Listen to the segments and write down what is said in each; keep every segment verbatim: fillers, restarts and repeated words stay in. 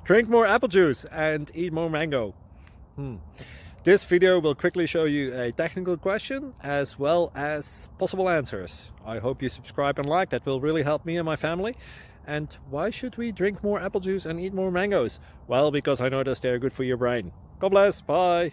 Drink more apple juice and eat more mango. Hmm. This video will quickly show you a technical question as well as possible answers. I hope you subscribe and like, that will really help me and my family. And why should we drink more apple juice and eat more mangoes? Well, because I noticed they're good for your brain. God bless, bye!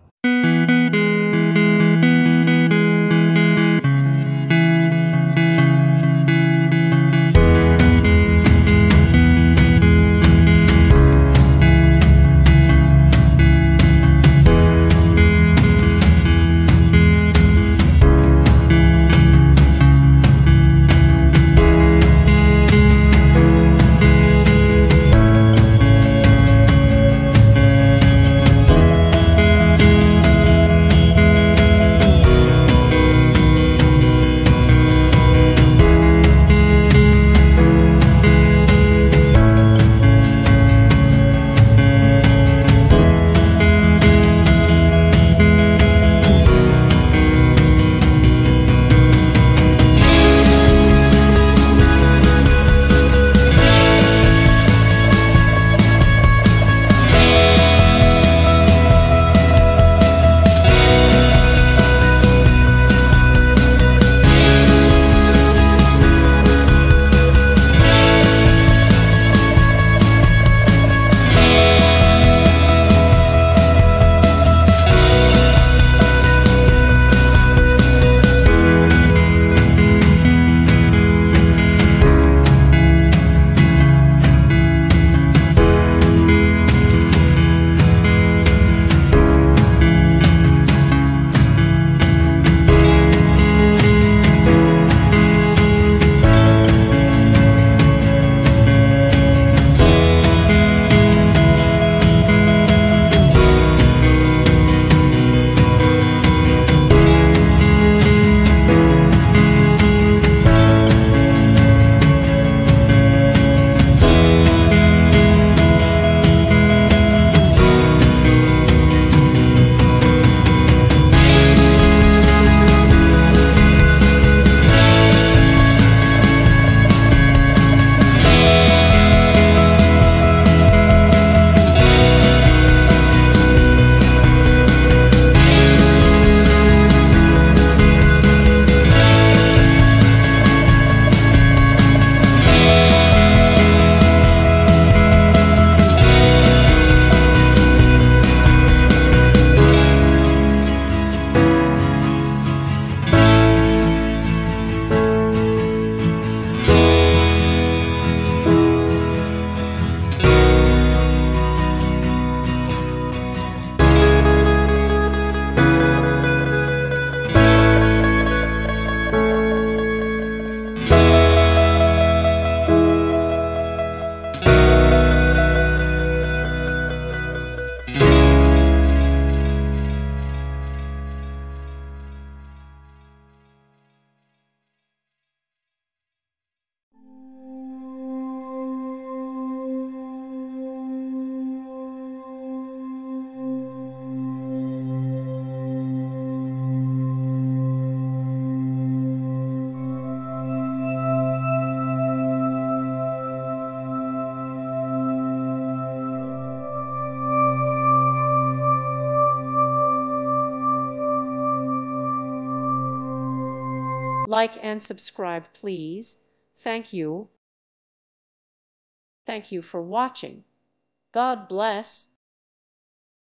Like and subscribe, please. Thank you. Thank you for watching. God bless.